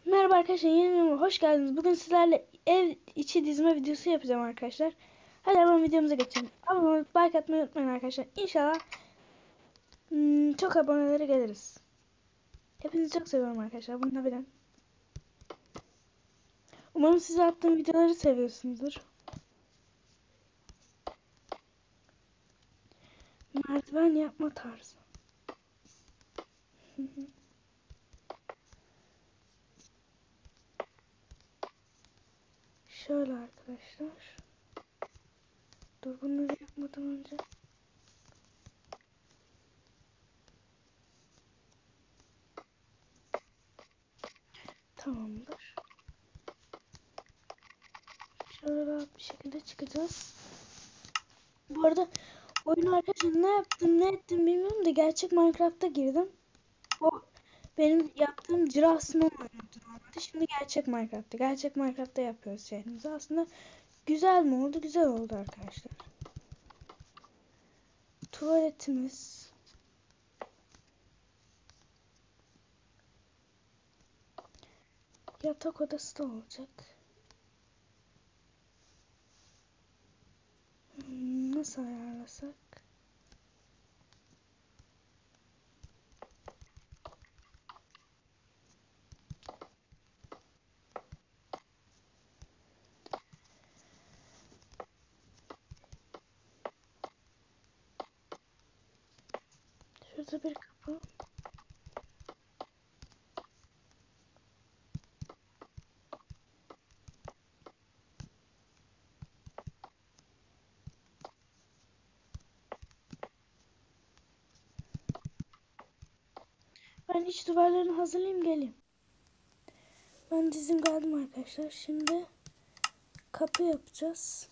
Merhaba arkadaşlar, yeni videoma hoş geldiniz. Bugün sizlerle ev içi dizme videosu yapacağım arkadaşlar. Hadi hemen videomuza geçelim. Abone olup like atmayı unutmayın arkadaşlar. İnşallah çok abonelere geliriz. Hepinizi çok seviyorum arkadaşlar. Bunu da bilin. Umarım size attığım videoları seviyorsunuzdur. Merdiven yapma tarzı. Şöyle arkadaşlar. Dur, bunları yapmadan önce. Tamamdır. Şöyle rahat bir şekilde çıkacağız. Bu arada oyunu arkadaşlar ne yaptım ne ettim bilmiyorum da gerçek Minecraft'a girdim. O benim yaptığım Ciras'ın oynadı normalde. Şimdi gerçek Minecraft'ta. Gerçek Minecraft'ta yapıyoruz şeyimizi. Aslında güzel mi oldu? Güzel oldu arkadaşlar. Tuvaletimiz. Yatak odası da olacak. Nasıl ayarlasak? Şurada bir kapı. Ben iç duvarlarını hazırlayayım geleyim. Ben dizim geldim arkadaşlar. Şimdi kapı yapacağız.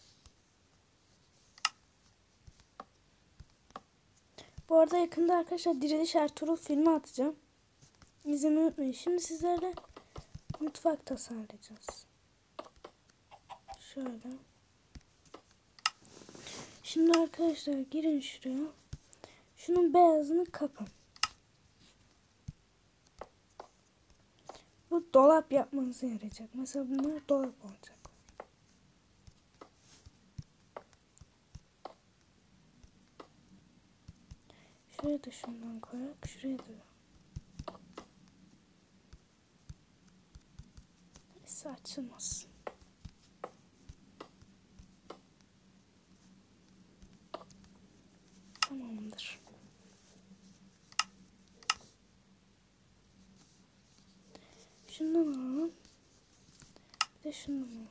Bu arada yakında arkadaşlar Diriliş Ertuğrul filmi atacağım. İzlemeyi unutmayın. Şimdi sizlerle mutfak tasarlayacağız. Şöyle. Şimdi arkadaşlar girin şuraya. Şunun beyazını kapın. Bu dolap yapmanıza yarayacak. Mesela bunlar dolap olacak. Şuraya da şundan koyarak. Şuraya da. Neyse, açılmasın. Tamamdır. Şundan alalım. Bir de şundan alalım.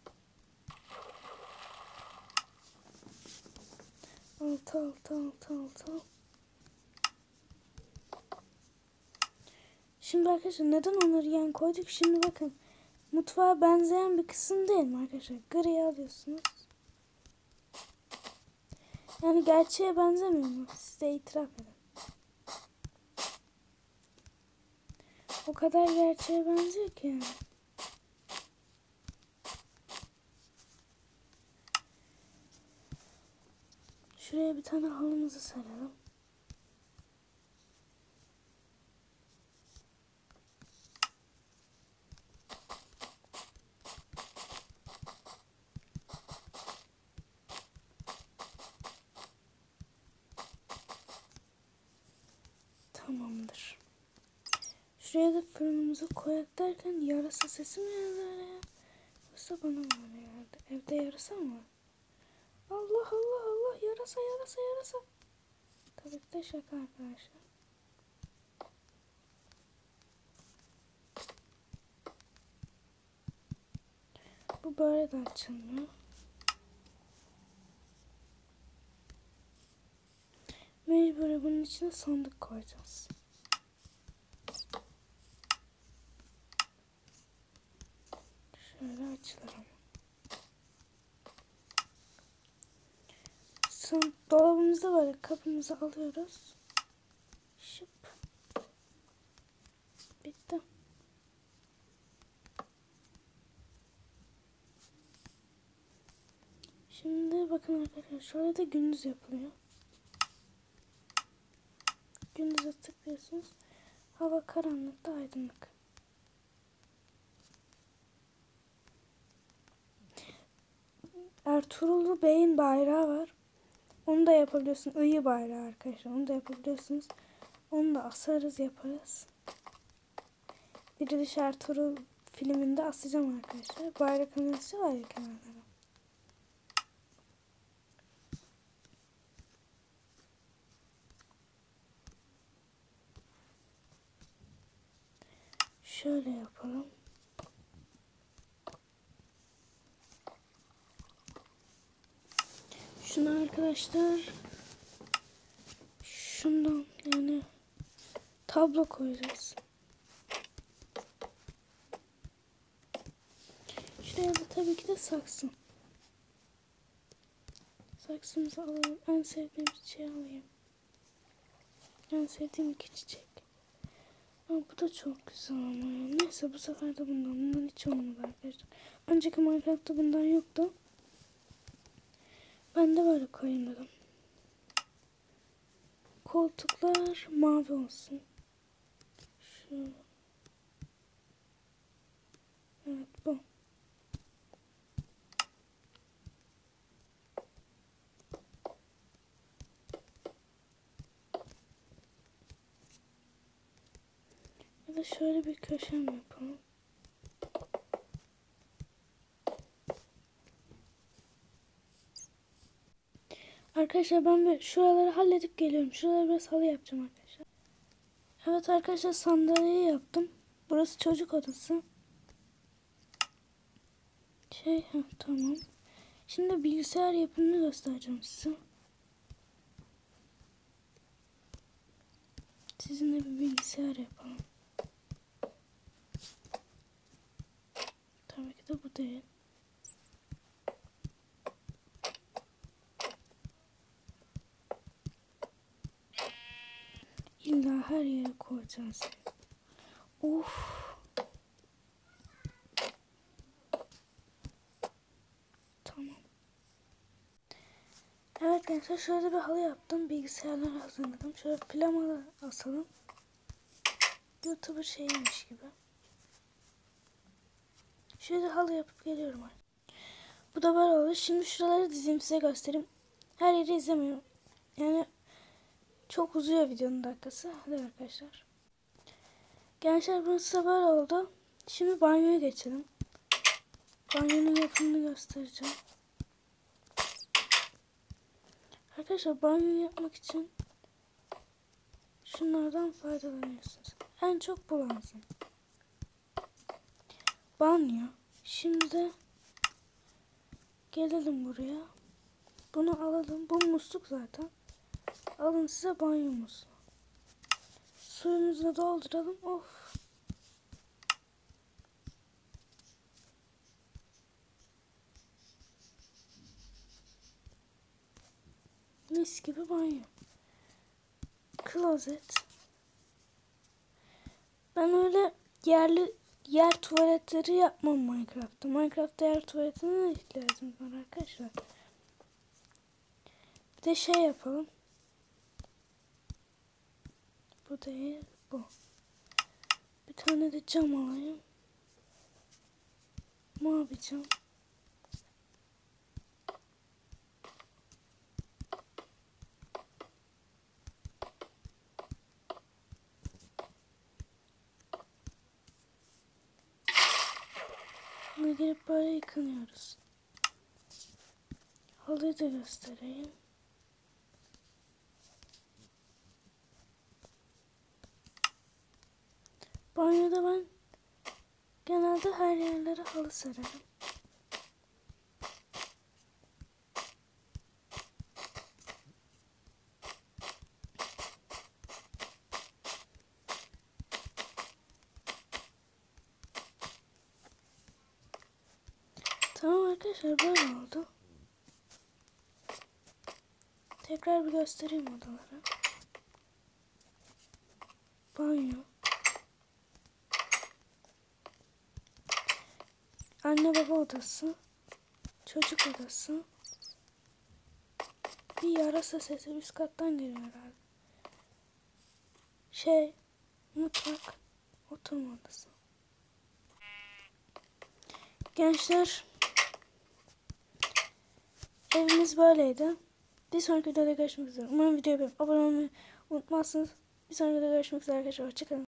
Altı. Şimdi arkadaşlar neden onları yan koyduk? Şimdi bakın. Mutfağa benzeyen bir kısım değil mi arkadaşlar? Griyi alıyorsunuz. Yani gerçeğe benzemiyor mu? Size itiraf edin. O kadar gerçeğe benziyor ki yani. Şuraya bir tane halımızı saralım. Tamamdır. Şuraya da fırınımızı koyak derken yarasa sesi mi geldi ya? Yoksa bana mı öyle geldi? Evde yarasa mı var? Allah, yarasa. Tabii ki de şaka arkadaşlar. Bu böyle de açılmıyor. Mecbur bunun içine sandık koyacağız. Şöyle açılır ama. Son dolabımızda böyle kapımızı alıyoruz. Şıp. Bitti. Şimdi bakın arkadaşlar, şöyle de gündüz yapılıyor. Gündüze tıklıyorsunuz. Hava karanlıkta aydınlık. Ertuğrul Bey'in bayrağı var. Onu da yapabiliyorsun. Iyi bayrağı arkadaşlar. Onu da yapabiliyorsunuz. Onu da asarız, yaparız. Diriliş Ertuğrul filminde asacağım arkadaşlar. Bayrak anısı var ya kenarlara. Şöyle yapalım. Şunu arkadaşlar şundan yani tablo koyacağız. Şuraya da tabii ki de saksı. Saksımızı alalım. En sevdiğim çiçeği alayım. En sevdiğim iki çiçek. Ama bu da çok güzel ama ya. Neyse bu sefer de bundan hiç olmadı arkadaşlar. Önceki Minecraft'ta bundan yoktu. Ben de böyle koyayım dedim. Koltuklar mavi olsun. Şu. Evet bu. Ya da şöyle bir köşem yapalım. Arkadaşlar ben bir şuraları halledip geliyorum. Şuraları biraz halı yapacağım arkadaşlar. Evet arkadaşlar sandalyeyi yaptım. Burası çocuk odası. Tamam. Şimdi bilgisayar yapımını göstereceğim size. Sizinle bir bilgisayar yapalım. Tabii ki de bu değil. İlla her yere koyacağız. Of. Tamam. Evet gençler şöyle bir halı yaptım. Bilgisayarları hazırladım. Şöyle plamalı asalım. YouTuber şeymiş gibi. Şöyle halı yapıp geliyorum artık. Bu da böyle oldu. Şimdi şuraları dizeyim size göstereyim. Her yeri izlemiyorum. Yani çok uzuyor videonun dakikası. Hadi arkadaşlar. Gençler burası da böyle oldu. Şimdi banyoya geçelim. Banyonun yapımını göstereceğim. Arkadaşlar banyo yapmak için şunlardan faydalanıyorsunuz. En çok bu lazım. Banyo. Şimdi de gelelim buraya. Bunu alalım. Bu musluk zaten. Alın size banyo musluğu. Suyumuzu da dolduralım. Of. Mis gibi banyo. Klozet. Ben öyle yer tuvaletleri yapmam Minecraft'ta. Minecraft'ta yer tuvaletine ne ihtiyacım var arkadaşlar? Bir de şey yapalım. Bu değil, bu. Bir tane de cam alayım. Mavi cam. Bunu gelip böyle yıkanıyoruz. Halıyı da göstereyim. Banyoda ben genelde her yerlere halı serarım. Tamam arkadaşlar böyle oldu. Tekrar bir göstereyim odaları. Banyo. Anne baba odası. Çocuk odası. Bir yarasa sesi üst kattan geliyor herhalde. Mutfak. Oturma odası. Gençler. evimiz böyleydi. Bir sonraki videoda görüşmek üzere. Umarım videoyu beğenip abone olmayı unutmazsınız. Bir sonraki videoda görüşmek üzere arkadaşlar. Hoşçakalın.